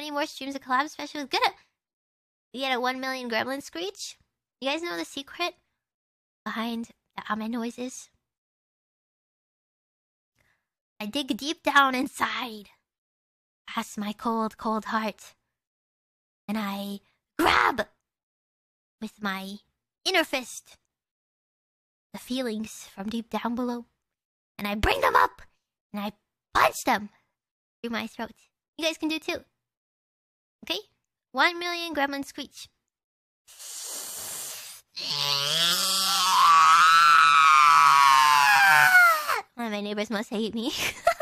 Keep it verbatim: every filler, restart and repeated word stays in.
many more streams of collab specials. Gonna get a one million gremlin screech. You guys know the secret behind the amen noises? I dig deep down inside, past my cold, cold heart, and I grab with my inner fist the feelings from deep down below, and I bring them up, and I punch them through my throat. You guys can do too. Okay? One million gremlin screech. One of my neighbors must hate me.